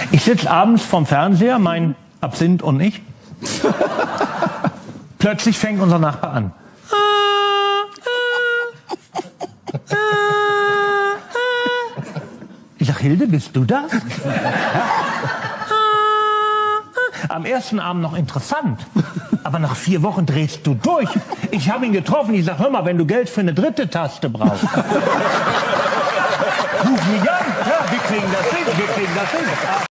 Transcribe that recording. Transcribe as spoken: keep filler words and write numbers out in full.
Ich sitze abends vorm Fernseher, mein Absinth und ich. Plötzlich fängt unser Nachbar an. Ich sag, Hilde, bist du das? Am ersten Abend noch interessant, aber nach vier Wochen drehst du durch. Ich habe ihn getroffen, ich sag, hör mal, wenn du Geld für eine dritte Taste brauchst, ruf mich an. Ja, wir kriegen das hin, wir kriegen das hin.